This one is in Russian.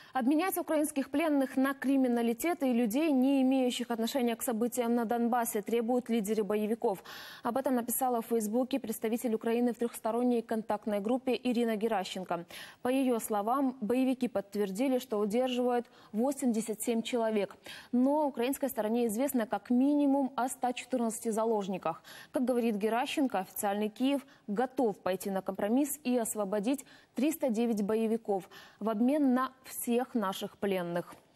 Обменять украинских пленных на криминалитет и людей, не имеющих отношения к событиям на Донбассе, требуют лидеры боевиков. Об этом написала в Фейсбуке представитель Украины в трехсторонней контактной группе Ирина Геращенко. По ее словам, боевики подтвердили, что удерживают 87 человек. Но украинской стороне известно как минимум о 114 заложниках. Как говорит Геращенко, официальный Киев готов пойти на компромисс и освободить 309 боевиков в обмен на всех наших пленных.